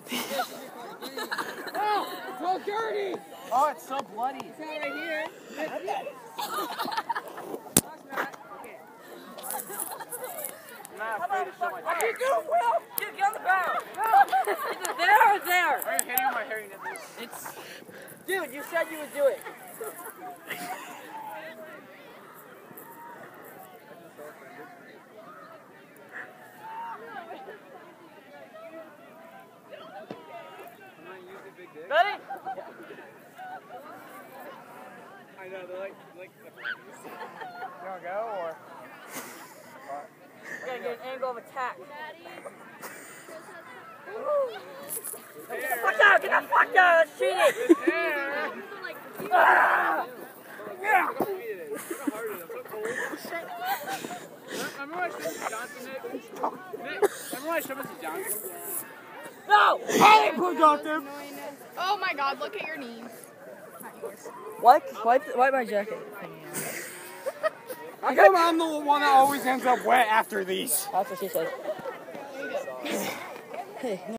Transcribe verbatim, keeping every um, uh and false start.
Oh, it's all dirty. Oh, it's so bloody. It's not right here. I'm not afraid to show my What are you doing, Will? Get, get on the ground. No. Is it there or there? Why are you hitting on my hairy nipples? It's... Dude, you said you would do it. Ready? I know, they're like, like the You wanna go or? We gotta get an angle of attack. Get the fuck out! Get the fuck out! That's cheating! Ah! Yeah! Remember when I showed Mister Johnson, Nick? Nick, remember when I showed Mister Johnson? No! Hey, Blue Johnson! Oh my god, look at your knees. Not yours. Wipe, wipe, wipe my jacket. How come I'm the one that always ends up wet after these? That's what she said. Hey.